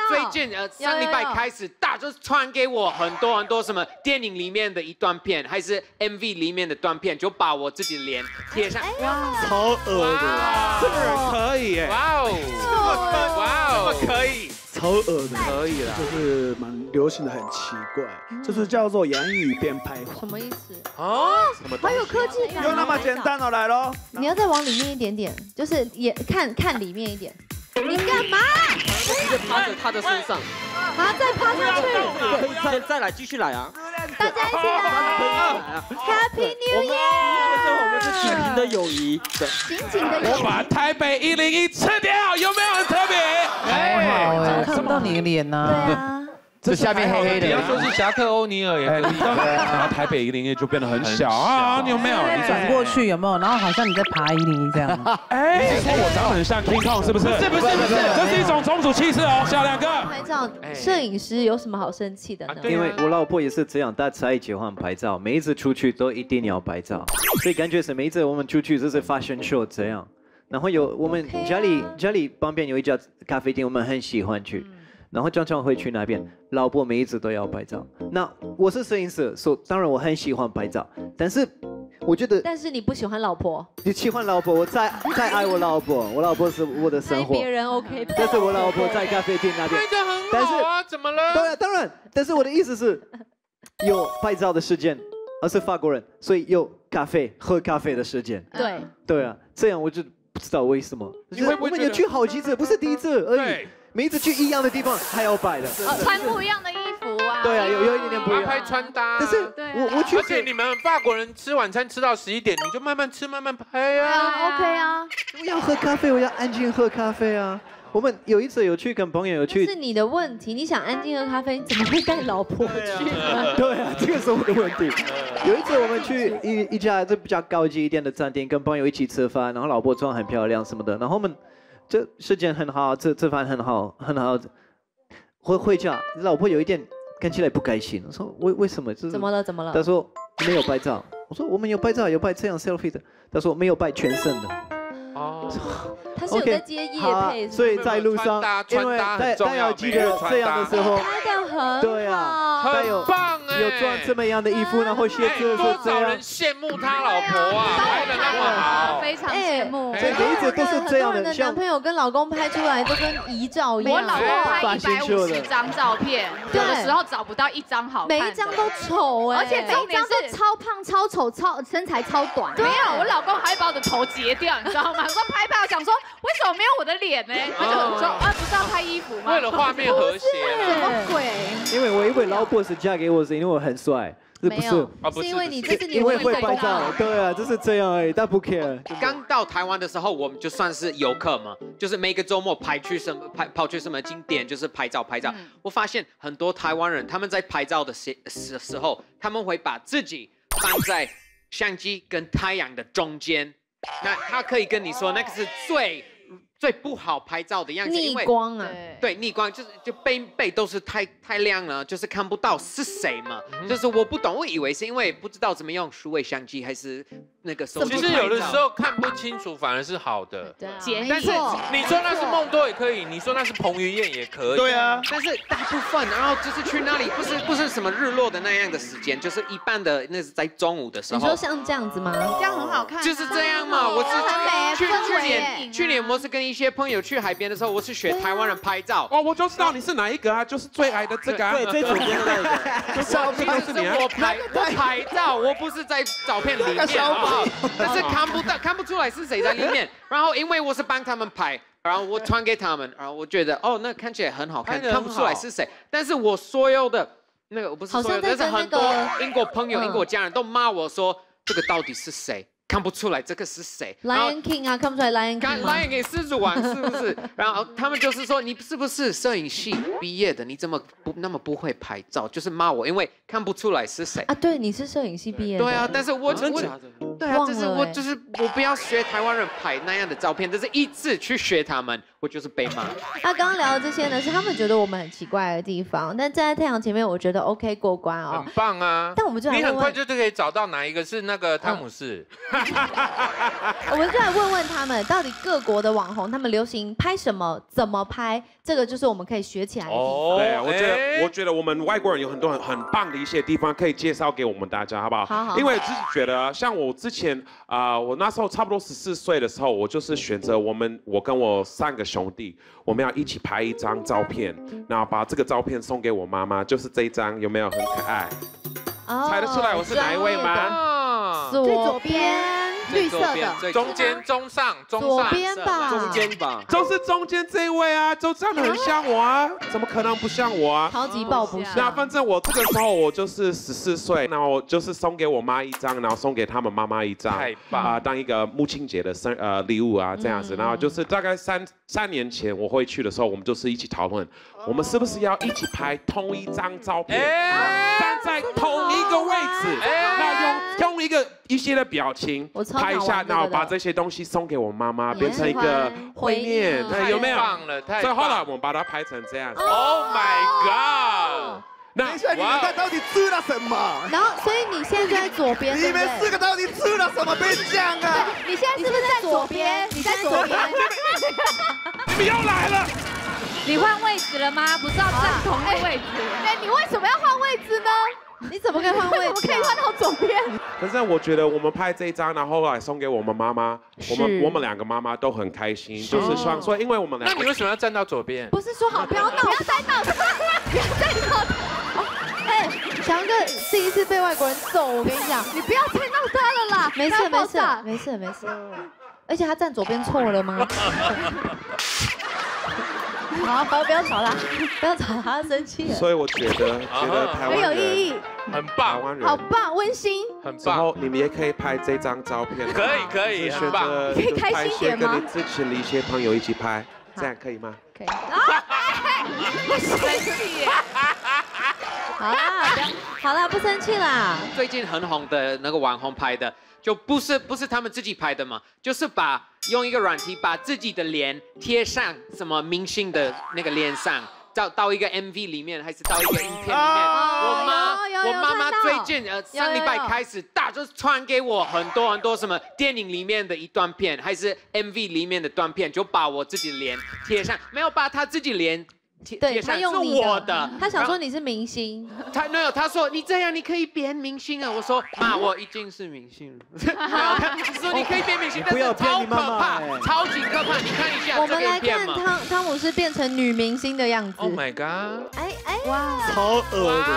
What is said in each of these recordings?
最近上礼拜开始，大家就传给我很多什么电影里面的一段片，还是 MV 里面的段片，就把我自己的脸贴上。 哇，超恶的，这个人可以耶！ 哇哦，哇哦，可以。 超恶的，可以啦，就是蛮流行的，很奇怪，就是叫做洋语变拍。 什么意思？ 哦， 好有科技感， 就那么简单哦，来喽！ 你要再往里面一点点，就是也看里面一点。你干嘛？ 直接趴着他的身上， 啊，再趴上去！ 可以再来，继续来啊！ 大家一起来 ！Happy New Year！ 我们是紧紧的友谊， 紧紧的友谊。 我把台北101吃掉，有没有很特别？ 还好哎，看不到你的脸呐。 对啊。 这下面黑黑的， 你要说是侠客欧尼尔也可以，然后台北101就变得很小啊，你有没有？ 你转过去有没有？然后好像你在爬101这样。 哎，你说我长得很像 King Kong 是不是？是不是？这是一种种族歧视哦，小两个。 拍照，摄影师有什么好生气的呢？ 因为我老婆也是这样，她才喜欢拍照，每一次出去都一定要拍照，所以感觉是每一次我们出去就是 fashion show 这样。然后我们家里旁边有一家咖啡店，我们很喜欢去。 然后常常会去那边，老婆每一次都要拍照。那我是摄影师，当然我很喜欢拍照，但是我觉得， 但是你不喜欢老婆， 你喜欢老婆，我再爱我老婆，我老婆是我的生活。 别人 OK， 但是我老婆在咖啡店那边， 但是怎么了？ 对啊，当然，但是我的意思是，有拍照的时间，而是法国人，所以有喝咖啡的时间。 对， 对啊，这样我就不知道为什么。 你会不会我们也去好几次，不是第一次而已。 每一次去一样的地方还要摆的， 穿不一样的衣服啊。 对啊，有一点点不一样。 拍穿搭。 但是我去， 而且你们法国人吃晚餐吃到11点，你就慢慢吃慢慢拍啊。 对啊 ，OK 啊。 我要喝咖啡，我要安静喝咖啡啊。我们有一次有去跟朋友有去， 是你的问题。你想安静喝咖啡，你怎么会带老婆去呢？ 对啊，这个是我的问题。有一次我们去一家比较高级一点的餐厅，跟朋友一起吃饭，然后老婆妆很漂亮什么的，然后我们。 这时间很好，吃饭很好。回家，老婆有一点看起来不开心。我说为什么？ 怎么了？怎么了？ 她说没有拍照。我说我们有拍照，有拍这样 selfie 的。她说没有拍全身的。 哦。他是有在接业配， 所以在路上，因为大家记得这样的时候， 拍的很对啊， 很棒哎， 有穿这么样的衣服，然后鞋子多少人羡慕他老婆啊，拍的那么好， 非常羡慕。 所以每一次都是这样的， 男朋友跟老公拍出来都跟遗照一样。 我老公拍150张照片，有的时候找不到一张好看， 每一张都丑哎， 而且重点是超胖、超丑、身材超短。 没有，我老公还把我的头截掉，你知道吗？我说拍，我想说为什么没有我的脸呢？他就说啊，不是要拍衣服吗？ 为了画面和谐， 什么鬼？ 因为我以为老婆是嫁给我是因为我很帅。 没有，是因为你这是你会拍照，对啊，就是这样而已，但不 care。 刚到台湾的时候，我们就算是游客嘛，就是每个周末跑去什么景点，就是拍照。我发现很多台湾人他们在拍照的时候，他们会把自己放在相机跟太阳的中间，那他可以跟你说那个是最不好拍照的样子， 逆光啊， 对，逆光就背都是太亮了，就是看不到是谁嘛。就是我不懂，我以为是因为不知道怎么用数位相机还是那个手机。 其实有的时候看不清楚反而是好的。 对啊， 但是你说那是梦多也可以，你说那是彭于晏也可以。 对啊， 但是大部分，然后就是去那里，不是什么日落的那样的时间，就是一般的那是在中午的时候。 你说像这样子吗？ 这样很好看。 就是这样嘛，我是去年我是跟一些朋友去海边的时候，我是学台湾人拍照。 哦，我就知道你是哪一个啊，就是最矮的这个。 对，最左边的那个。 就是我拍照，我不是在照片里面，好不好？但是看不出来是谁在里面。然后因为我是帮他们拍，然后我传给他们，然后我觉得哦，那看起来很好看，看不出来是谁。但是我所有的那个我不是所有的，但是很多英国朋友、英国家人都骂我说这个到底是谁？看不出来这个是谁 ？Lion King 啊，看不出来 Lion King 吗 ？Lion King 狮子王是不是？然后他们就是说你是不是摄影系毕业的？你怎么那么不会拍照？就是骂我，因为看不出来是谁啊？对，你是摄影系毕业的。 对啊，但是我对啊，就是我不要学台湾人拍那样的照片，但是一次去学他们，我就是被骂。 他刚刚聊的这些呢，是他们觉得我们很奇怪的地方，但站在太阳前面，我觉得 OK 过关哦， 很棒啊。 但我们就你很快就可以找到哪一个是那个汤姆士。 我们就来问问他们，到底各国的网红他们流行拍什么，怎么拍，这个就是我们可以学起来的地方。 对，我觉得我们外国人有很多很棒的一些地方可以介绍给我们大家，好不好？ 好。 因为自己觉得，像我之前我那时候差不多14岁的时候，我就是选择我跟我3个兄弟，我们要一起拍一张照片，然后把这个照片送给我妈妈，就是这一张，有没有很可爱？猜得出来我是哪一位吗？ 最左边，绿色的， 中间、中上、 左边吧， 中间吧， 就是中间这一位啊，就长得很像我啊，怎么可能不像我啊？ 超级爆不像。 那反正我这个时候我就是14岁，然后我就是送给我妈一张，然后送给他们妈妈一张， 太棒当一个母亲节的礼物啊，这样子。然后就是大概3年前我回去的时候，我们就是一起讨论，我们是不是要一起拍同一张照片，站在同一个位置，那用一些的表情拍一下，然后把这些东西送给我妈妈，变成一个回念，有没有？所以后来我们把它拍成这样。 Oh my god！ 等一下，你们到底吃了什么？ 然后，所以你现在就在左边， 你们4个到底吃了什么？别讲啊！ 你现在是不是在左边？你在左边。 你们又来了。 你换位置了吗？不是要站同一个位置？ 哎，你为什么要换位置呢？ 你怎么可以换位置？ 我们可以换到左边。 可是我觉得我们拍这一张，然后后来送给我们妈妈，我们2个妈妈都很开心，就是想说，因为我们那你为什么要站到左边？ 不是说好不要闹， 不要再闹他，不要再闹他。 哎，强哥第一次被外国人揍，我跟你讲， 你不要再闹他了啦。 没事。而且他站左边错了吗？好，不要吵他，不要吵他，生气了。 所以我觉得台湾人很有意义， 很棒， 台湾人好棒，温馨， 很棒。 然后你们也可以拍这张照片， 可以，很棒。 可以开心点吗？ 跟你之前的一些朋友一起拍，这样可以吗？ 可以。 生气耶！ 好啦，不生气啦。 最近很红的那个网红拍的，就不是他们自己拍的嘛，就是用一个软体把自己的脸贴上什么明星的那个脸上，到一个 MV 里面，还是到一个影片里面。我妈妈最近上礼拜开始就是传给我很多什么电影里面的一段片，还是 MV 里面的段片，就把我自己的脸贴上，没有把他自己脸。 对，他用是我的， 他想说你是明星， 他说你这样你可以变明星了。我说妈，我已经是明星了。他说你可以变明星，但是超可怕，超级可怕。你看一下， 我们来看汤姆斯变成女明星的样子。 Oh my god！ 哇， 超恶的，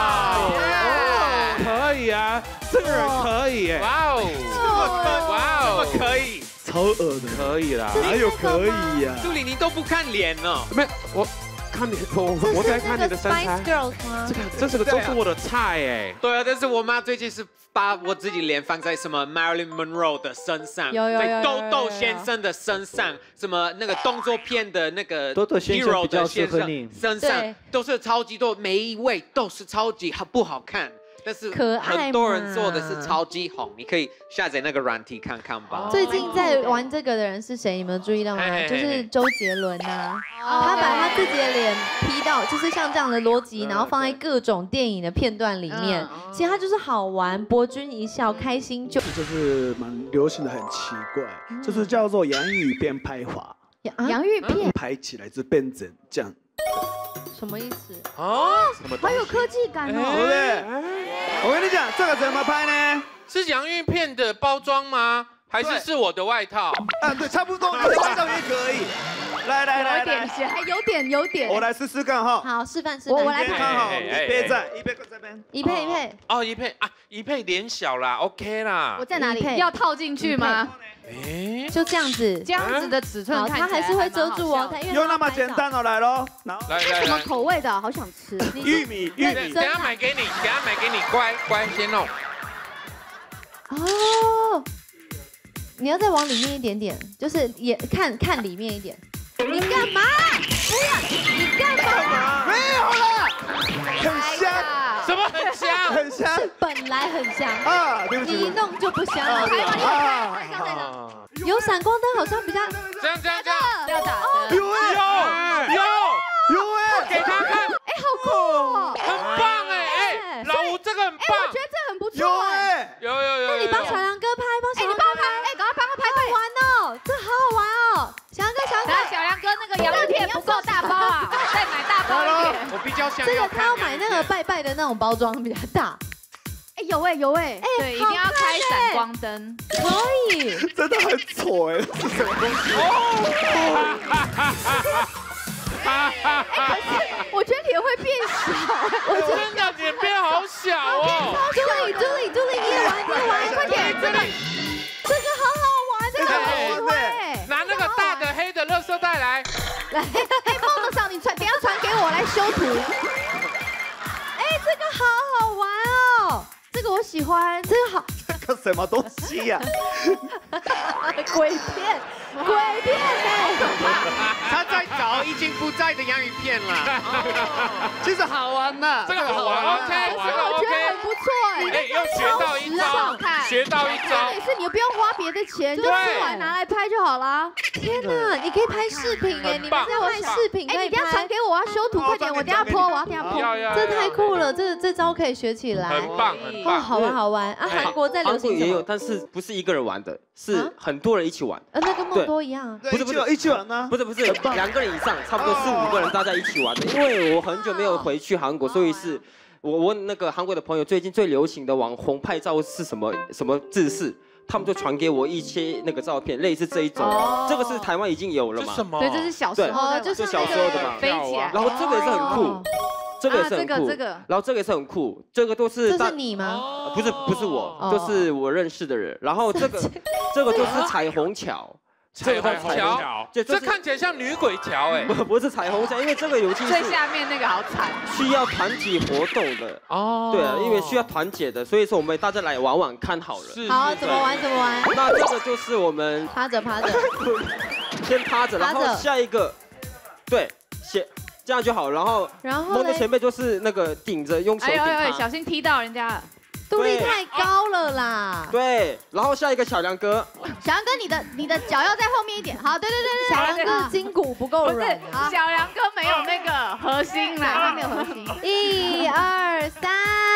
可以啊，这个人可以耶， 哇哦，可以， 超恶的， 可以啦， 哪有可以呀？ 助理你都不看脸呢？ 没有我。看你，我在看你的身材。这是我的菜哎。 对啊，但是我妈最近是把我自己脸放在什么 Marilyn Monroe 的身上， 在豆豆先生的身上，什么那个动作片的那个豆豆先生比较适合你身上，都是超级多，每一位都是超级不好看。但是很多人做的是超级红，你可以下载那个软体看看吧。 最近在玩这个的人是谁？你们有注意到吗？就是周杰伦呐，他把他自己的脸 P 到，就是像这样的逻辑，然后放在各种电影的片段里面。其实他就是好玩，博君一笑，开心就。 就是蛮流行的，很奇怪，就是叫做洋芋片拍法。 洋芋片拍起来就变成这样。 什么意思？ 好有科技感哦， 对不对？我跟你讲，这个怎么拍呢？ 是洋芋片的包装吗？还是我的外套？ 对，差不多，你的外套也可以。来， 有点像，有点。 我来试试看哈。 好，示范。 我来看好，一杯这边。 一配。 哦，一配脸小啦 ，OK 啦。 我在哪里？ 要套进去吗？ 就这样子， 这样子的尺寸看起来它还是会遮住哦。 有那么简单哦，来喽。 来， 什么口味的？好想吃。 玉米。 等下买给你，乖先弄。 哦。你要再往里面一点点，就是也看里面一点。你干嘛？不要！你干嘛？ 没有了，很香。 什么很香？ 很香。 是本来很香啊！对不起。 你弄就不香了。有闪光灯好像比较。 这样， 要打的。 有，给他看， 哎，好酷哦， 很棒哎，老吴这个很棒， 我觉得这很不错哎。 有。 那你帮小梁哥拍， 你帮他拍，哎，赶快帮他拍， 好玩哦，这好好玩哦。小梁哥， 小梁哥那个洋芋片不够大包啊，再买大包一点。 我比较想这个他要买那个拜的那种包装比较大。 哎，有哎， 对，一定要开闪光灯。 可以。 真的很丑哎，是什么东西？ 可是我觉得脸会变小， 我真的脸变好小哦。 朱莉，你也玩，快点，这个好好玩，这个好玩哎。 拿那个大的黑的垃圾袋来， 哎，梦得上你等下传给我来修图。 哎，这个好好玩哦， 这个我喜欢， 这个好。 这个什么东西呀？ 鬼片哎！ 他在找已经不在的洋芋片了。 其实好玩呐， 这个好玩 ，OK， 我觉得很不错哎。 哎，又学到一招， 重点是你不用花别的钱，就吃完拿来拍就好啦。 天哪，你可以拍视频哎，你们在拍视频， 哎，你等下传给我，我要修图，快点，我等下 po， 我要等下 po。 这太酷了，这招可以学起来， 很棒。 哦，好玩啊！韩国在流行什么？ 也有，但是不是一个人玩的，是很多人一起玩。 那跟梦多一样。 不是一起玩呢？ 不是，2个人以上，差不多4、5个人大家一起玩的。因为我很久没有回去韩国，所以是我问那个韩国的朋友，最近最流行的网红拍照是什么姿势？他们就传给我一些那个照片，类似这一种。这个是台湾已经有了嘛？ 对，这是小时候， 就是小时候的嘛， 飞起来。 然后这个也是很酷。这个也是很酷，然后这个也是很酷，这个都是。 这是你吗？ 不是我，就是我认识的人。然后这个就是彩虹桥， 彩虹桥，这看起来像女鬼桥哎， 不是彩虹桥，因为这个游戏最下面那个好惨， 需要团体活动的哦。对啊，因为需要团结的，所以说我们大家来玩玩看好了。 好，怎么玩？ 那这个就是我们趴着， 先趴着，然后下一个，对，这样就好，然后梦的前辈就是那个顶着用手顶他， 小心踢到人家。 杜丽太高了啦。 对，然后下一个小梁哥， 你的脚要在后面一点。好，对， 小梁哥筋骨不够软。 小梁哥没有那个核心啦， 他没有核心。 1、2、3。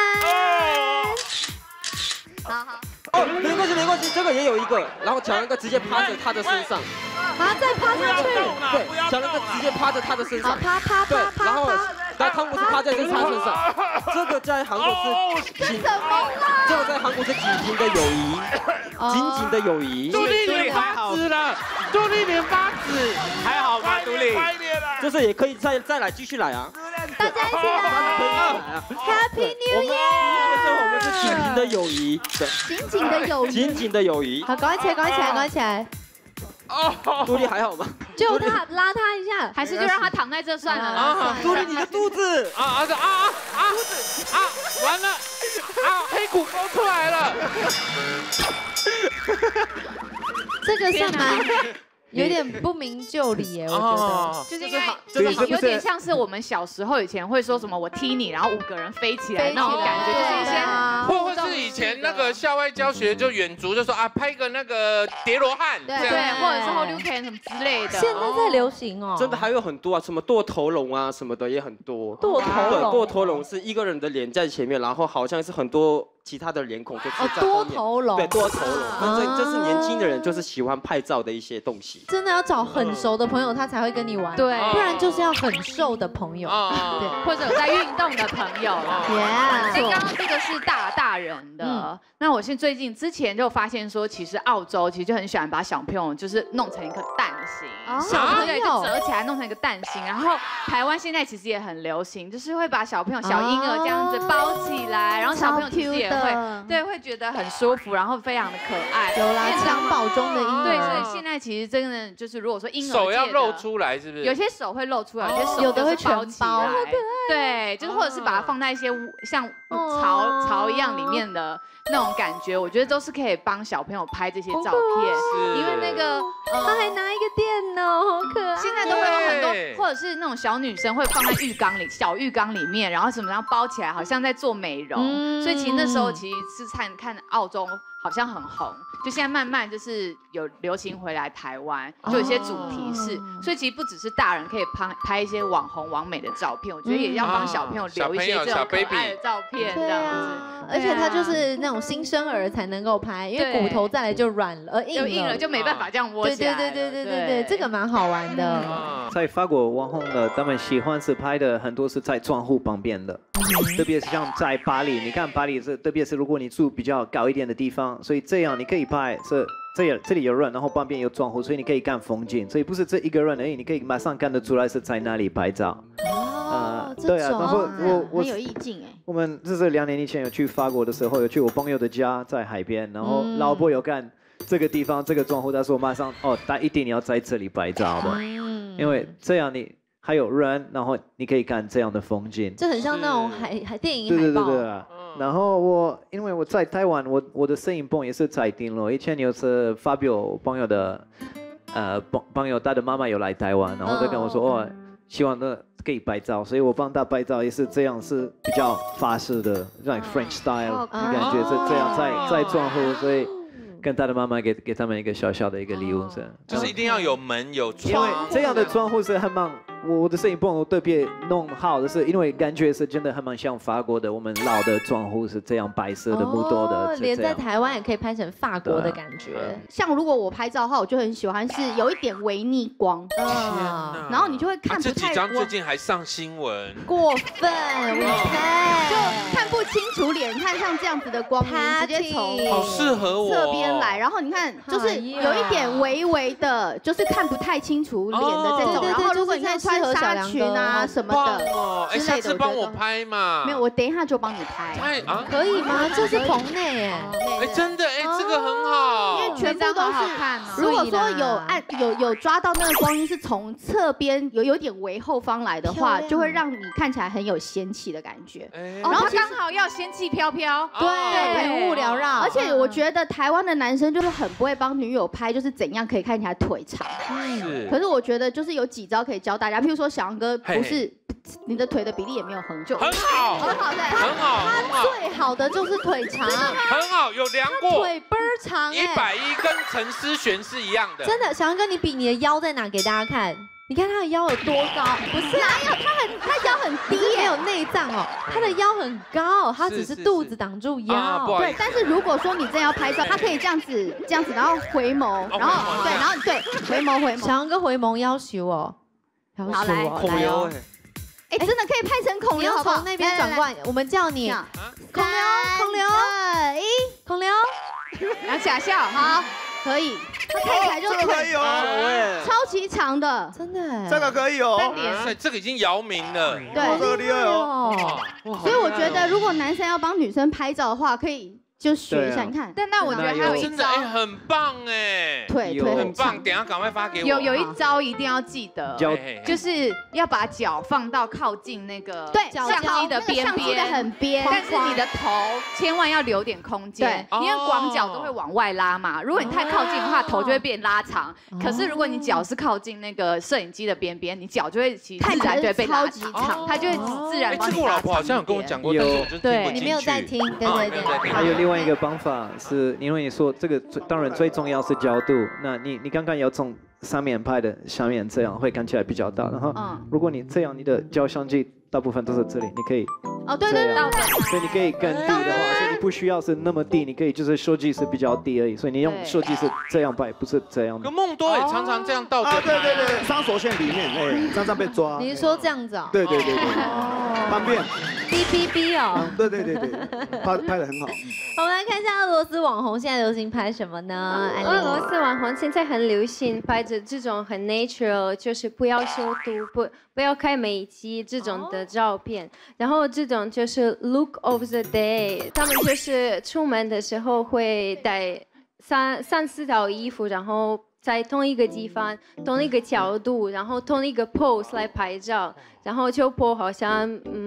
好。 哦，没关系，这个也有一个，然后小梁哥直接趴着他的身上。 再趴上去。 对，小梁哥直接趴着他的身上。 趴。 然后汤姆是趴在他身上。这个在韩国是紧，这个在韩国是紧紧的友谊， 杜丽脸发紫了，杜丽脸发紫，还好吗？杜丽， 就是也可以再来继续来啊！ 大家一起来 ！Happy New Year！ 我们是紧紧的友谊，紧紧的友谊。 好，赶快起来！ 哦， 杜丽还好吗？ 就他拉他一下， 还是就让他躺在这算了。 杜丽，你的肚子肚子完了黑骨勾出来了。 这个算蛮有点不明就里耶，我觉得。 就是因为有点像是我们小时候以前会说什么我踢你，然后5个人飞起来那种感觉，就是一些。 或是以前那个校外教学就远足就说拍个那个叠罗汉， 对，或者是 Holuken 什么之类的。 现在在流行哦。 真的还有很多啊，什么剁头龙啊什么的也很多。 剁头龙是一个人的脸在前面，然后好像是很多其他的脸孔就是在多后面。 头龙。 对，多头龙。这是年轻的人就是喜欢拍照的一些东西。 真的要找很熟的朋友，他才会跟你玩。 对， 不然就是要很瘦的朋友。 对，或者有在运动的朋友。 对， 刚刚这个是大人的。那我最近之前就发现说，其实澳洲其实就很喜欢把小朋友就是弄成一颗蛋形， 小朋友就折起来弄成一个蛋形。然后台湾现在其实也很流行，就是会把小朋友小婴儿这样子包起来，然后小朋友其实也会觉得很舒服，然后非常的可爱。 有啦，襁褓中的婴儿。 对，所以现在其实真的就是如果说婴儿手要露出来，是不是？ 有些手会露出来，有些手有的会包起来。对，就是或者是把它放在一些像巢一样里面的那种感觉，我觉得都是可以帮小朋友拍这些照片，因为那个他还拿一个电脑，好可爱。 现在都会有很多，或者是那种小女生会放在小浴缸里面，然后怎么样包起来，好像在做美容。所以其实那时候其实是看澳洲好像很红，就现在慢慢就是有流行回来台湾，就有一些主题式，所以其实不只是大人可以拍一些网红网美的照片，我觉得也要帮小朋友留一些这种可爱的照片这样子。 而且它就是那种新生儿才能够拍，因为骨头再来就软了， 硬了就没办法这样窝起来。 对，这个蛮好玩的。 在法国网红的，他们喜欢是拍的很多是在窗户旁边的，特别是像在巴黎，你看巴黎是，特别是如果你住比较高一点的地方，所以这样你可以拍是这里有人，然后旁边有窗户，所以你可以看风景，所以不是这一个人而已，你可以马上看得出来是在哪里拍照。对啊，然后我很有意境哎。 我们就是2年以前有去法国的时候，有去我朋友的家，在海边，然后老婆有看这个地方这个窗户，他说马上他一定要在这里拍照的，因为这样你还有人，然后你可以看这样的风景。 这很像那种电影海报。 对。然后因为我在台湾，我的摄影棚也是在顶楼。以前有次发表朋友的朋友他的妈妈有来台湾，然后他跟我说希望可以拍照，所以我帮他拍照也是这样，是比较法式的，像 French style 的感觉是这样在窗户，所以跟他的妈妈给他们一个小小的一个礼物， 就是一定要有门有窗， 因为这样的窗户是很棒。我的摄影棚我特别弄好的是，因为感觉是真的还蛮像法国的，我们老的窗户是这样白色的木头的， 连在台湾也可以拍成法国的感觉。 像如果我拍照的话，我就很喜欢是有一点微逆光，然后你就会看不太。 这几张最近还上新闻， 过分， 就看不清楚脸。你看像这样子的光直接从好适合我侧边来，然后你看就是有一点微微的，就是看不太清楚脸的这种。然后如果你看穿纱裙啊什么的， 下次帮我拍嘛。 没有，我等一下就帮你拍。 可以吗？这是棚内哎， 真的这个很好， 因为全部都是。如果说有抓到那个光晕是从侧边有点微后方来的话，就会让你看起来很有仙气的感觉。 然后刚好要仙气飘飘， 对，云雾缭绕。 而且我觉得台湾的男生就是很不会帮女友拍，就是怎样可以看起来腿长。可是我觉得就是有几招可以教大家，譬如说小杨哥不是你的腿的比例也没有很好， 很好的， 他最好的就是腿长， 很好，有量过， 腿倍儿长 110跟陈思璇是一样的。 真的，小杨哥，你比你的腰在哪给大家看？你看他的腰有多高？不是， 哪有他腰很低耶，没有内脏哦，他的腰很高，他只是肚子挡住腰。 对，但是如果说你真的要拍照，他可以这样子，然后回眸，然后回眸。 小杨哥回眸要求哦， 好来哦。 真的可以拍成孔刘， 从那边转过来，我们叫你孔刘，孔刘， 然后假笑， 好，可以，他看起来就可以哦， 超级长的， 真的， 这个可以哦， 这个已经姚明了， 对， 这个厉害哦， 所以我觉得如果男生要帮女生拍照的话，可以。就学一下，你看。 但我觉得还有一招， 很棒哎， 腿很棒，等下赶快发给我。 有一招一定要记得，就是要把脚放到靠近那个相机的边边， 很边， 但是你的头千万要留点空间，因为广角都会往外拉嘛。如果你太靠近的话，头就会变拉长。可是如果你脚是靠近那个摄影机的边边，你脚就会自然就会被拉长，它就会自然帮你拉长。 这个我老婆好像有跟我讲过， 对，你没有在听，对。 还有另外一个方法是，因为你说这个当然最重要是角度，那你刚刚要从上面拍的下面，这样会看起来比较大。然后如果你这样，你的照相机大部分都是这里，你可以对， 所以你可以更低的话，所以你不需要是那么低，你可以就是手机是比较低而已，所以你用手机是这样拍，不是这样的。 跟梦多也常常这样倒着对，上手线里面常常被抓。 你是说这样子啊？ 对，方便。 B 哦。 对，拍得很好。 我们来看一下俄罗斯网红现在流行拍什么呢？ 俄罗斯网红现在很流行拍着这种很 natural， 就是不要修图，不要开美肌这种的照片。然后这种就是 look of the day， 他们就是出门的时候会带3-4套衣服，然后在同一个地方、同一个角度，然后同一个 pose 来拍照，然后就播好像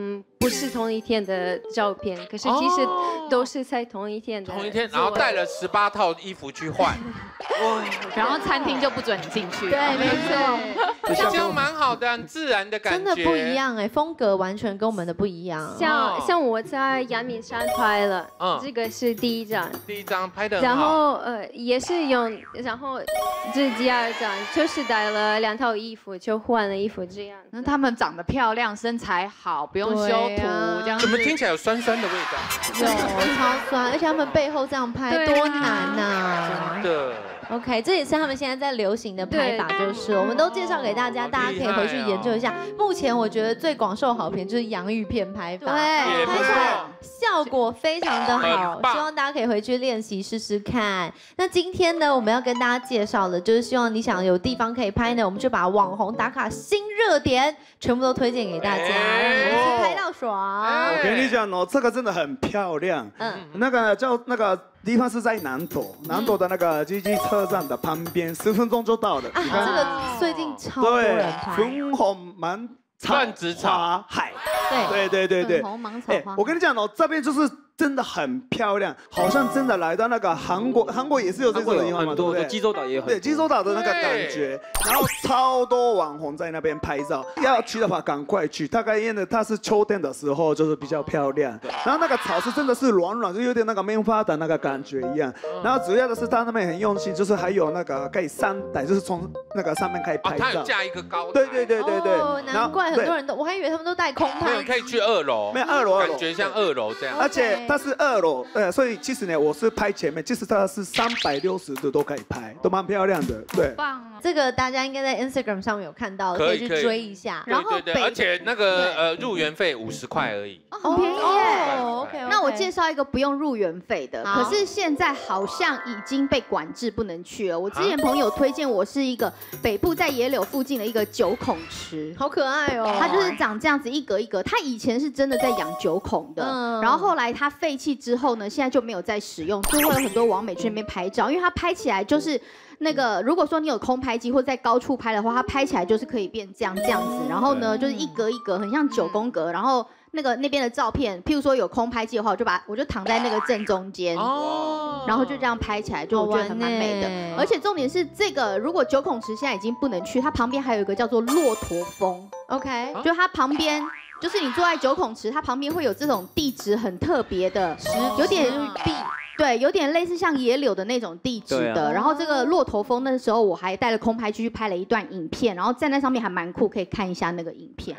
不是同一天的照片，可是其实都是在同一天的。 同一天，然后带了18套衣服去换， 然后餐厅就不准你进去。 对，没错， 这样蛮好的，很自然的感觉。 真的不一样哎，风格完全跟我们的不一样。 像我在阳明山拍了，这个是第一张。 第一张拍的很好。 然后也是用，然后这是第二张，就是带了2套衣服，就换了衣服这样。 那他们长得漂亮，身材好，不用修图，这样。 怎么听起来有酸酸的味道？ 有，超酸，而且他们背后这样拍多难呐！ 真的。 OK， 这也是他们现在在流行的拍法，就是我们都介绍给大家，大家可以回去研究一下。目前我觉得最广受好评就是洋芋片拍法， 对， 拍出来效果非常的好，希望大家可以回去练习试试看。那今天呢，我们要跟大家介绍的就是希望你想有地方可以拍呢，我们就把网红打卡新热点全部都推荐给大家，让你们去拍到爽。 我跟你讲哦，这个真的很漂亮。那个叫那个地方是在南投，南投的那个GG车站的旁边，10分钟就到了。 啊，这个最近超多人拍。 粉红芒草花海。对。 粉红芒草花。 我跟你讲哦，这边就是真的很漂亮，好像真的来到那个韩国，韩国也是有这种地方嘛，对不对？ 济州岛也有很多。 对，济州岛的那个感觉，然后超多网红在那边拍照，要去的话赶快去。大概因为它是秋天的时候，就是比较漂亮。然后那个草是真的是软软，就有点那个棉花的那个感觉一样。然后主要的是他那边很用心，就是还有那个可以上台，就是从那个上面可以拍照。 他有架一个高台。 对。 哦，难怪很多人都，我还以为他们都带空拍。 可以去2楼。 没有2楼， 感觉像2楼这样。 而且它是2楼，所以其实呢，我是拍前面，其实它是360度都可以拍，都蛮漂亮的。对， 棒哦！ 这个大家应该在 Instagram 上面有看到，可以去追一下。 然后对，而且那个入园费50块而已， 很便宜耶。 OK， 那我介绍一个不用入园费的，可是现在好像已经被管制不能去了。我之前朋友推荐我是一个北部在野柳附近的一个9孔池， 好可爱哦。 它就是长这样子一格一格，它以前是真的在养9孔的，然后后来它废弃之后呢，现在就没有再使用，所以会有很多网美去那边拍照，因为它拍起来就是那个，如果说你有空拍机或在高处拍的话，它拍起来就是可以变这样子，然后呢就是一格一格，很像9宫格，然后那边的照片，譬如说有空拍机的话，我就躺在那个正中间，然后就这样拍起来，就我觉得很蛮美的。而且重点是这个，如果9孔池现在已经不能去，它旁边还有一个叫做骆驼峰 ，OK， 就它旁边。就是你坐在9孔池，它旁边会有这种地质很特别的，有点壁，对，有点类似像野柳的那种地质的。然后这个骆驼峰那时候我还带了空拍机去拍了一段影片，然后站在上面还蛮酷，可以看一下那个影片。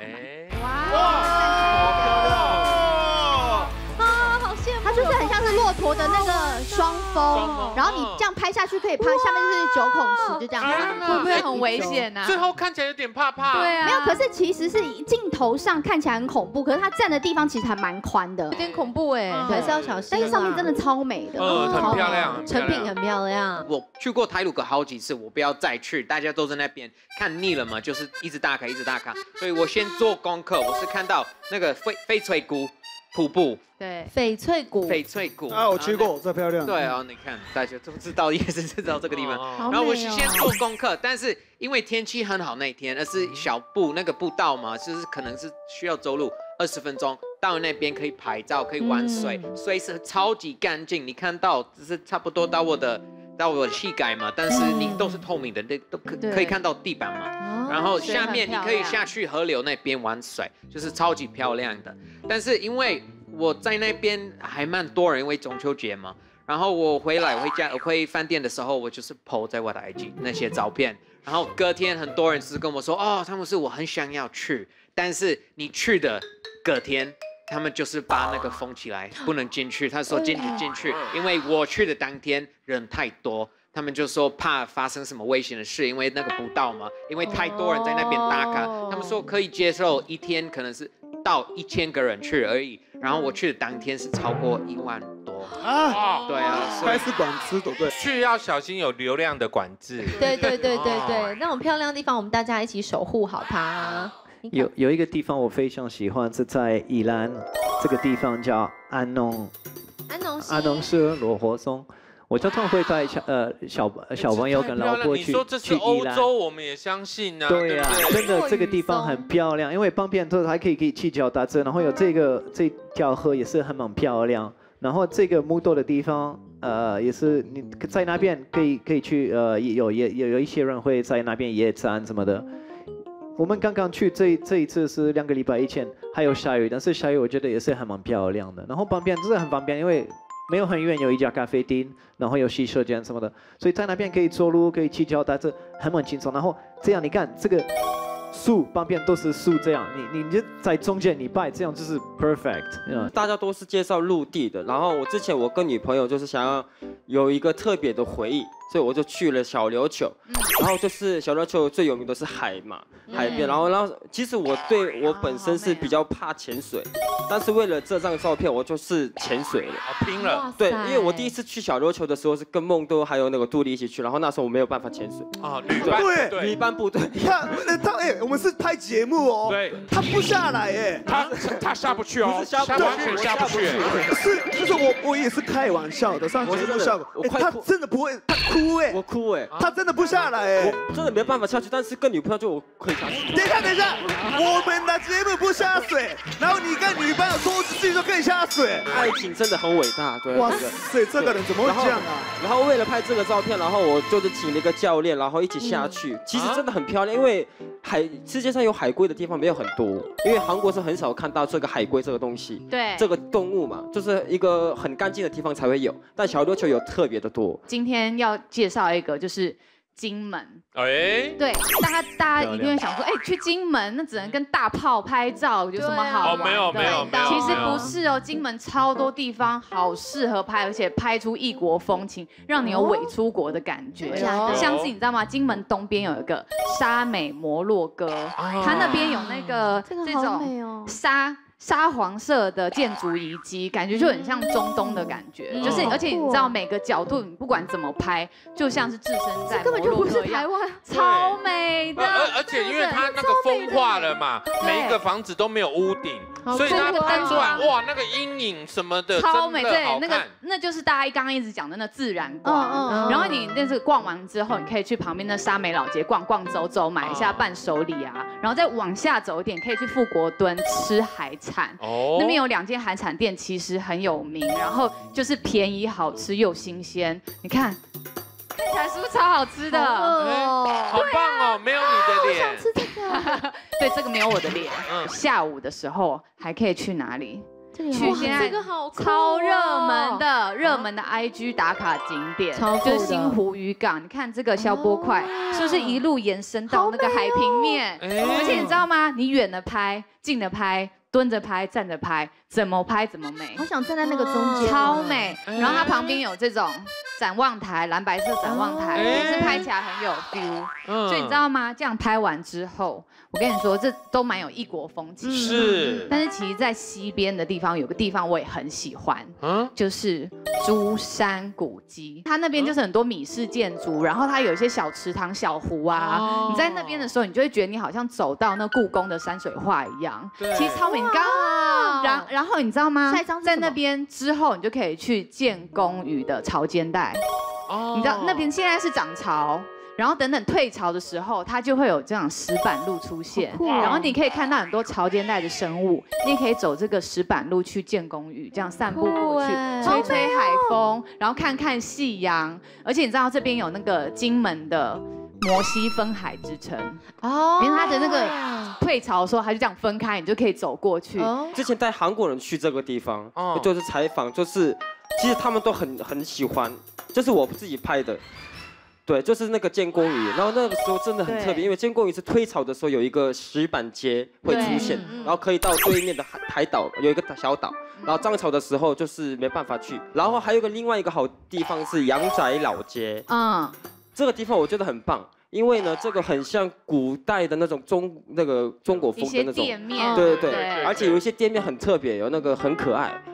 它就是很像是骆驼的那个双峰，然后你这样拍下去可以拍下面就是9孔池，就这样。 会不会很危险啊？ 最后看起来有点怕怕。 对啊， 没有，可是其实是镜头上看起来很恐怖，可是它站的地方其实还蛮宽的， 有点恐怖哎，还是要小心。 但是上面真的超美的， 很漂亮， 成品很漂亮。 我去过台鲁阁好几次，我不要再去，大家都在那边看腻了嘛，就是一直打卡，一直打卡，所以我先做功课，我是看到那个翡翠谷瀑布。 对，翡翠谷啊，我去过，这漂亮。 对啊，你看大家都知道，也是知道这个地方。然后我是先做功课，但是因为天气很好那一天，而是小步那个步道嘛，就是可能是需要走路20分钟到那边可以拍照，可以玩水，水是超级干净，你看到只是差不多到我的膝盖嘛，但是你都是透明的，都可以看到地板嘛。然后下面你可以下去河流那边玩水，就是超级漂亮的。但是因为我在那边还蛮多人，因为中秋节嘛。然后我回饭店的时候，我就是 po 在我的 IG 那些照片。然后隔天很多人是跟我说，哦，他们是我很想要去，但是你去的隔天，他们就是把那个封起来，不能进去。他说进去，因为我去的当天人太多。他们就说怕发生什么危险的事，因为那个步道嘛，因为太多人在那边打卡。他们说可以接受一天可能是到1000个人去而已，然后我去的当天是超过1万多啊！对啊， 开始管制都对， 去要小心有流量的管制。 对，那种漂亮的地方，我们大家一起守护好它。 有一个地方我非常喜欢，是在宜兰，这个地方叫安农市罗活松。 我常常会带小朋友跟老婆去。 你说这是欧洲，我们也相信啊。 对呀，真的这个地方很漂亮，因为旁边都还可以骑脚踏车，然后有这条河也是蛮漂亮。然后这个木头的地方，也是你在那边可以去，有一些人会在那边野餐什么的。我们刚刚去这一次是2个礼拜以前，还有下雨，但是下雨我觉得也是还蛮漂亮的。然后旁边真的很方便，因为没有很远有一家咖啡厅，然后有洗手间什么的，所以在那边可以走路，可以骑脚踏车，还蛮轻松。然后这样你看这个树旁边都是树，这样你就在中间你摆，这样就是 perfect。 大家都是介绍陆地的，然后我跟女朋友就是想要有一个特别的回忆，所以我就去了小琉球。然后就是小琉球最有名的是海嘛，海边。然后其实我本身是比较怕潜水，但是为了这张照片，我就是潜水了， 拼了。 对，因为我第一次去小琉球的时候是跟梦都还有那个杜丽一起去，然后那时候我没有办法潜水。旅伴部队。 我们是拍节目哦。 对。 他不下来哎。 他下不去哦。 完全下不去。 就是我也是开玩笑的，上节目效果。他真的不会，他哭哎。 我哭哎。 他真的不下来哎。 我真的没办法下去，但是跟女朋友就我可以下去。 等一下，我们的节目不下水，然后你跟女朋友说自己都可以下水， 爱情真的很伟大，对。 哇塞，这个人怎么会这样啊？ 然后为了拍这个照片，然后我就是请了一个教练，然后一起下去。其实真的很漂亮，因为世界上有海龟的地方没有很多，因为韩国是很少看到这个海龟这个东西。 对。这个动物嘛，就是一个很干净的地方才会有，但小琉球有特别的多。 今天要介绍一个就是金门。对，大家一定会想说，去金门那只能跟大炮拍照，有什么好玩的？ 没有。 其实不是哦，金门超多地方好适合拍，而且拍出异国风情，让你有伪出国的感觉。像是你知道吗？金门东边有一个沙美摩洛哥，它那边有那个这种沙黄色的建筑遗迹，感觉就很像中东的感觉，就是而且你知道每个角度你不管怎么拍，就像是置身在摩洛哥一样，超美的。 而且因为它那个风化了嘛，每一个房子都没有屋顶，所以它拍出来哇，那个阴影什么的超美。对， 那那就是大家刚刚一直讲的那自然光。然后你那次逛完之后，你可以去旁边的沙美老街逛走，买一下伴手礼啊，然后再往下走一点，可以去富国墩吃海产。那边有2间海产店，其实很有名，然后就是便宜、好吃又新鲜。你看起来是不是超好吃的？ 好棒哦！没有你的脸。 我想吃这个。 对，这个没有我的脸。下午的时候还可以去哪里？去现在超热门的 IG 打卡景点，就是新湖渔港。你看这个消波块，是不是一路延伸到那个海平面？而且你知道吗？你远的拍，近的拍。蹲着拍，站着拍，怎么拍怎么美。 我想站在那个中间， 超美。然后它旁边有这种展望台，蓝白色展望台，也是拍起来很有 feel。所以你知道吗？这样拍完之后，我跟你说，这都蛮有异国风情。 是。 但是其实，在西边的地方有个地方我也很喜欢，就是珠山古迹。它那边就是很多米式建筑，然后它有一些小池塘、小湖啊。你在那边的时候，你就会觉得你好像走到那故宫的山水画一样。其实超美。然后你知道吗？在那边之后，你就可以去建功屿的潮间带。你知道那边现在是涨潮，然后等退潮的时候，它就会有这样石板路出现。然后你可以看到很多潮间带的生物，你也可以走这个石板路去建功屿，这样散步过去，吹海风，然后看看夕阳。而且你知道这边有那个金门的摩西分海之称因为它的那个退潮的时候，它就这样分开，你就可以走过去。 之前带韩国人去这个地方，就是采访，就是其实他们都很喜欢，这是我自己拍的。对，就是那个建功屿，然后那个时候真的很特别，因为建功屿是退潮的时候有一个石板街会出现，然后可以到对面的海岛有一个小岛，然后涨潮的时候就是没办法去。然后还有另外一个好地方是阳宅老街，这个地方我觉得很棒。因为呢，这个很像古代的那种中国风的那种店面， 对，而且有一些店面很特别，有那个很可爱，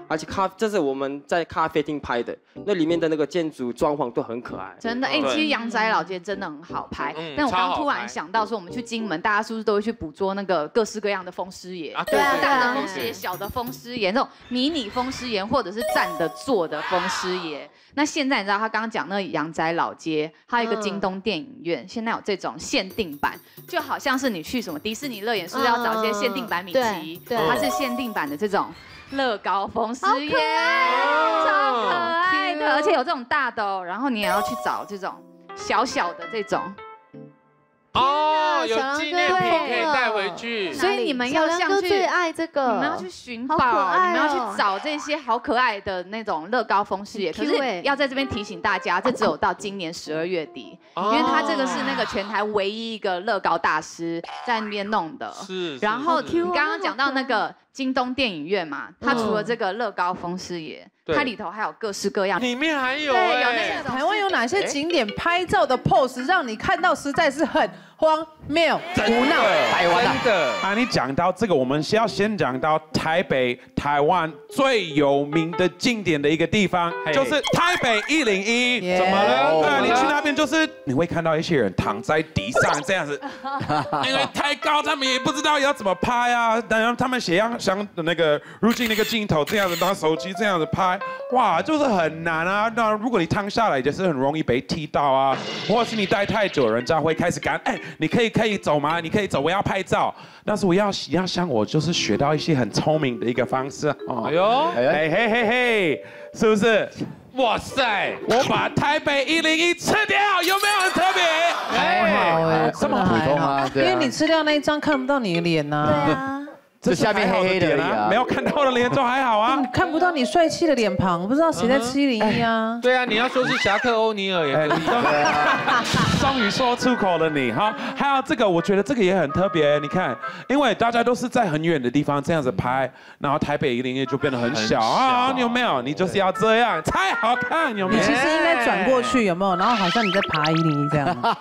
而且这是我们在咖啡厅拍的，那里面的那个建筑装潢都很可爱。 真的，其实阳宅老街真的很好拍。但我刚突然想到说，我们去金门，大家是不是都会去捕捉那个各式各样的风狮爷？对啊，大的风狮爷、小的风狮爷，那种迷你风狮爷，或者是站的、坐的风狮爷。那现在你知道他刚刚讲那个阳宅老街，还有一个京东电影院，现在有这种限定版，就好像是你去什么迪士尼乐园，是不是要找一些限定版米奇？对，它是限定版的这种乐高风狮爷，超可爱的，而且有这种大的哦，然后你也要去找这种小小的这种。 哦，有纪念品可以带回去， 所以你们要像去最爱这个， 你们要去寻宝，你们要去找这些好可爱的那种乐高风狮爷。可是要在这边提醒大家，这只有到今年12月底，因为他这个是那个全台唯一一个乐高大师在那边弄的。是。然后你刚刚讲到那个京东电影院嘛，它除了这个乐高风狮爷，它里头还有各式各样， 里面还有对，有那个台湾有哪些景点拍照的 pose 让你看到实在是很荒谬、胡闹？ 台湾的啊，你讲到这个，我们要先讲到台湾最有名的景点的一个地方，就是台北101。怎么了？对，你去那边就是你会看到一些人躺在地上这样子，因为太高，他们也不知道要怎么拍啊。然后他们想那个入镜那个镜头这样子，拿手机这样子拍，哇，就是很难啊。那如果你躺下来，就是很容易被踢到啊，或者是你待太久，人家会开始赶，你可以走吗？你可以走，我要拍照。但是我要像我就是学到一些很聪明的一个方式哦。哎呦，嘿，是不是？哇塞！我把台北101吃掉，有没有很特别？ 还好哎， 这么普通啊？因为你吃掉那一张看不到你的脸呐。对啊。 这下面黑黑的啊， 没有看到我的脸就还好啊。 你看不到你帅气的脸庞，不知道谁在吃101啊？ 对啊，你要说是侠客欧尼尔也可以。 终于说出口了你哈。还有这个，我觉得这个也很特别。你看，因为大家都是在很远的地方这样子拍，然后台北101就变得很小啊。你有没有？你就是要这样才好看，有没有？ 你其实应该转过去，有没有？然后好像你在爬101这样。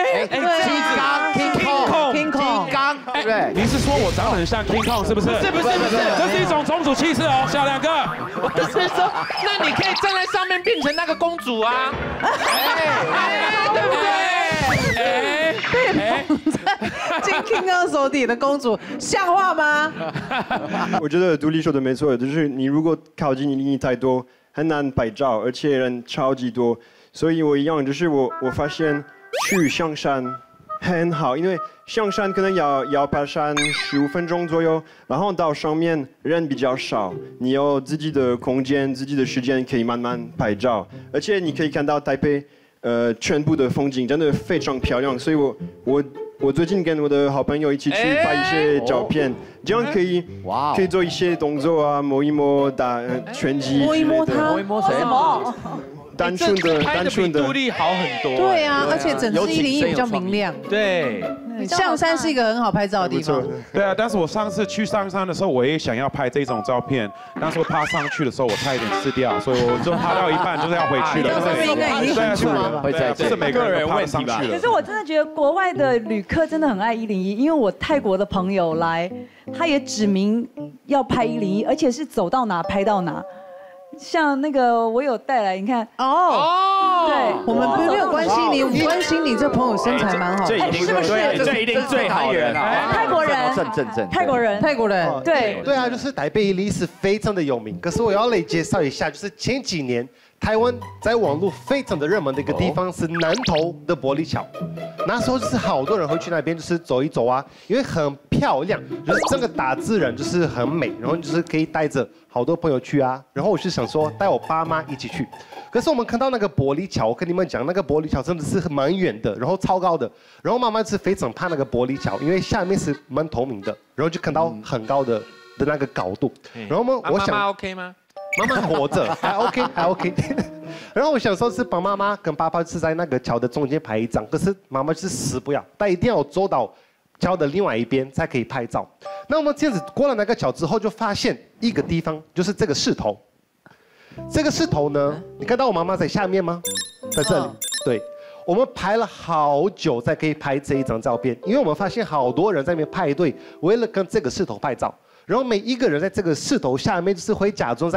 金刚，对， 你是说我长得很像 King Kong 是不是？ 不是， 这是一种种族歧视哦，小两个。 我是说，那你可以站在上面变成那个公主啊，对不对？金 King Kong 手底的公主，像话吗？ 我觉得独立说的没错，就是你如果靠近101太多，很难拍照，而且人超级多，所以我一样就是我发现去象山很好，因为象山可能要爬山15分钟左右，然后到上面人比较少，你有自己的空间、自己的时间可以慢慢拍照，而且你可以看到台北全部的风景，真的非常漂亮。所以我最近跟我的好朋友一起去拍一些照片，这样可以做一些动作啊，摸一摸打拳击， 摸一摸他， 摸一摸谁？ 什么？ 单纯的， 度力好很多。 对啊，而且整支101比较明亮。 对， 象山是一个很好拍照的地方。 对啊，但是我上次去上山的时候，我也想要拍这种照片，但是我爬上去的时候，我差一点吃掉，所以我就爬到一半就是要回去了。 上面应该已经很出了吧？ 这是每个人爬上去了。 可是我真的觉得国外的旅客真的很爱101，因为我泰国的朋友来，他也指明要拍101，而且是走到哪拍到哪。像那个我有带来，你看哦，对，我们没有关心你，我们关心你这朋友身材蛮好， 这一定是这一定最好人啊， 泰国人，泰国人，对对啊，就是台北101是非常的有名，可是我要来介绍一下，就是前几年台湾在网络非常的热门的一个地方是南投的玻璃桥，那时候就是好多人会去那边就是走一走啊，因为很漂亮，就是整个大自然就是很美，然后就是可以带着好多朋友去啊，然后我是想说带我爸妈一起去，可是我们看到那个玻璃桥，我跟你们讲那个玻璃桥真的是蛮远的，然后超高的，然后妈妈是非常怕那个玻璃桥，因为下面是蛮透明的，然后就看到很高的那个高度，然后我想妈妈 OK 吗？ 妈妈活着还 OK， 然后我想说是帮妈妈跟爸爸是在那个桥的中间拍一张，可是妈妈是死不要，但一定要走到桥的另外一边才可以拍照。那我们这样子过了那个桥之后，就发现一个地方，就是这个石头。这个石头呢，你看到我妈妈在下面吗？在这里。对，我们拍了好久才可以拍这一张照片，因为我们发现好多人在那边排队，为了跟这个石头拍照。然后每一个人在这个石头下面，就是会假装在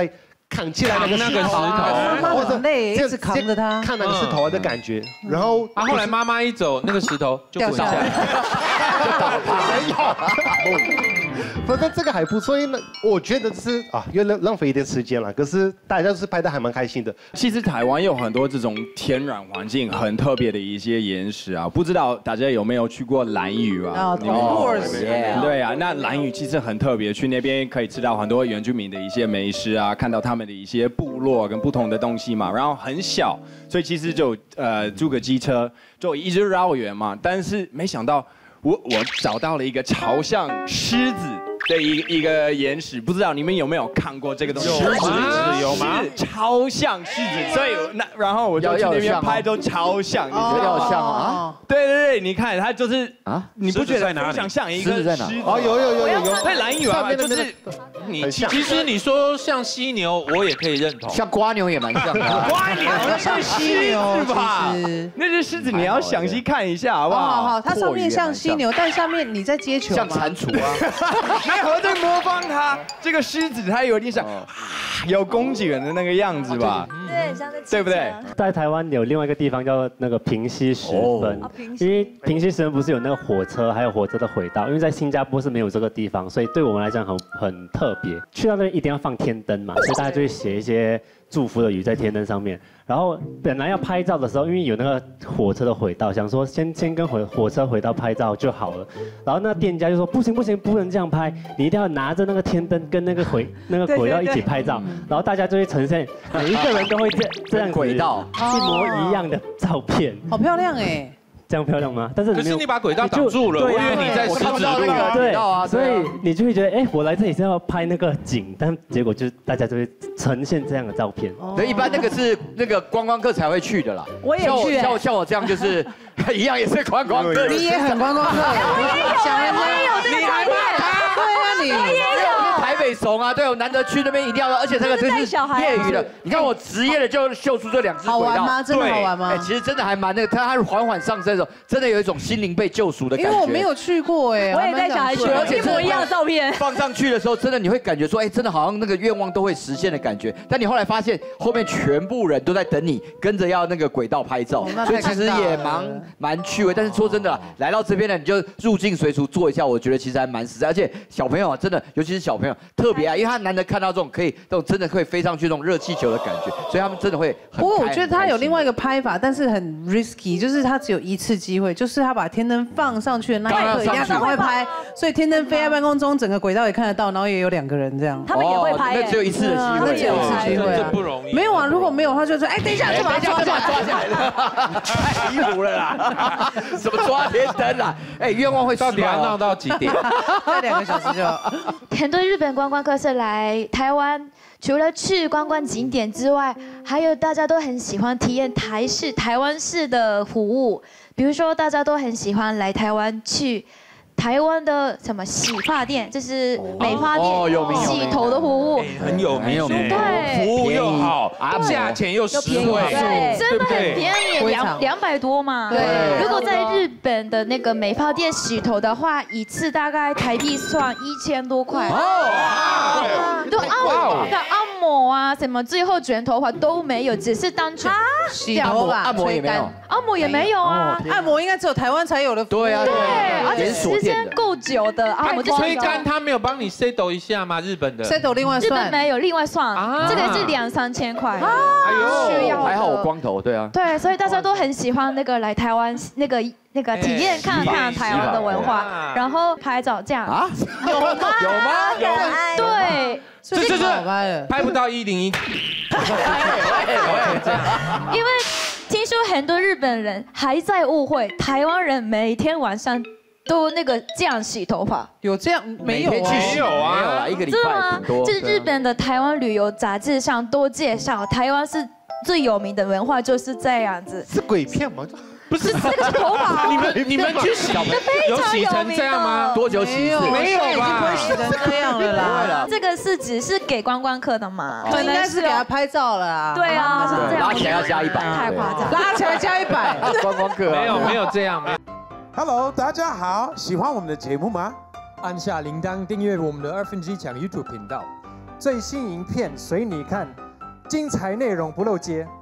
扛起来那个石头， 妈妈很累，一直扛着它， 看那个石头的感觉。然后后来妈妈一走，那个石头就滚下来， 就倒塌。反正这个还不错，因为我觉得是又浪费一点时间了。可是大家是拍的还蛮开心的。 其实台湾有很多这种天然环境很特别的一些岩石啊，不知道大家有没有去过兰屿啊？对啊，那兰屿其实很特别，去那边可以吃到很多原住民的一些美食啊，看到他们的一些部落跟不同的东西嘛。然后很小，所以其实就租个机车就一直绕远嘛。但是没想到我找到了一个朝向狮子的一个岩石，不知道你们有没有看过这个东西？ 狮子有吗？ 是超像狮子，所以然后我就去那边拍，都超像，你觉得要像啊？ 对，你看它就是你不觉得非常像一个狮子？ 有， 在兰屿啊，就是你其实你说像犀牛，我也可以认同， 像瓜牛也蛮像的。 瓜牛像犀牛吧？那只狮子你要详细看一下，好不好？ 好，它上面像犀牛，但下面你在接球像蟾蜍啊。 我在模仿它，这个狮子它有点像有公鸡人的那个样子吧？ 对，像在对不对？ 在台湾有另外一个地方叫那个平溪十分，因为平溪十分不是有那个火车，还有火车的轨道，因为在新加坡是没有这个地方，所以对我们来讲很特别。去到那边一定要放天灯嘛，所以大家就会写一些祝福的语在天灯上面。然后本来要拍照的时候，因为有那个火车的轨道，想说先跟火车轨道拍照就好了。然后那店家就说不行，不能这样拍，你一定要拿着那个天灯跟那个轨道一起拍照。然后大家就会呈现每一个人都会这样轨道一模一样的照片， 好漂亮哎。 这样漂亮吗？但是可是你把轨道挡住了，我以为你在狮子路。 对啊，所以你就会觉得，我来这里是要拍那个景，但结果就是大家就会呈现这样的照片。 对，一般那个是那个观光客才会去的啦。 我也去， 像我这样就是一样也是观光客。 你也很观光客， 我也有这个照片。 对啊，你。 台北怂啊，对，我难得去那边一定要，而且这个真是业余的。你看我职业的就秀出这2只轨道， 好玩吗？真的好玩吗？ 其实真的还蛮那个，它缓缓上升的时候，真的有一种心灵被救赎的感觉。 因为我没有去过我也带小孩去，而且一模一样的照片。 放上去的时候，真的你会感觉说，真的好像那个愿望都会实现的感觉。但你后来发现，后面全部人都在等你，跟着要那个轨道拍照，所以其实也蛮趣味。但是说真的，来到这边呢，你就入境随俗做一下，我觉得其实还蛮实在。而且小朋友啊，真的，尤其是小朋友特别爱，因为他难得看到这种真的可以飞上去这种热气球的感觉，所以他们真的会很。 不过我觉得他有另外一个拍法，但是很 risky， 就是他只有一次机会，就是他把天灯放上去的那一刻一定要赶快拍，所以天灯飞在半空中，整个轨道也看得到，然后也有2个人这样。 他们也会拍， 那只有一次的机会， 只有一次机会， 这不容易。 没有啊，如果没有的话，就是等一下就把它抓下来了，太离谱了啦！什么抓天灯啦？愿望会到底要闹到几点？ 再2个小时就。 很多日本观光客是来台湾，除了去观光景点之外，还有大家都很喜欢体验台湾式的服务，比如说大家都很喜欢来台湾去台湾的什么洗发店，就是美发店洗头的服务， 很有名， 对， 服务又好，价钱又实惠， 对，真的很便宜，200多嘛。对，如果在日本的那个美发店洗头的话，一次大概台币算1000多块。对，按摩啊，什么最后卷头发都没有，只是单纯洗头发， 按摩也没有， 按摩也没有啊， 按摩应该只有台湾才有的。 对啊， 对，而且时间够久的按摩。 吹干他没有帮你 settle 一下吗？日本的 settle 另外算， 日本没有另外算，这个是2-3千块。 哎呦，还好我光头，对啊。 对，所以大家都很喜欢那个来台湾那个体验看看台湾的文化，然后拍照这样。 有吗？ 对。 这拍不到101， 因为听说很多日本人还在误会台湾人每天晚上都这样洗头发， 有这样没有？ 没有啊，一个礼拜很多。 是日本的台湾旅游杂志上都介绍，台湾是最有名的文化就是这样子。 是鬼片吗？ 不是， 这个是头发。 你们去洗，有洗成这样吗？ 多久洗一次？ 没有吧？已经不会洗成这样了啦。 这个是只是给观光客的嘛？ 应该是给他拍照了啊。 对啊，是这样。 拉起来要加100， 太夸张。 拉起来加100， 观光客没有这样。 Hello， 大家好，喜欢我们的节目吗？ 按下铃铛订阅我们的2分之1强 YouTube 频道。 最新影片随你看，精彩内容不漏接。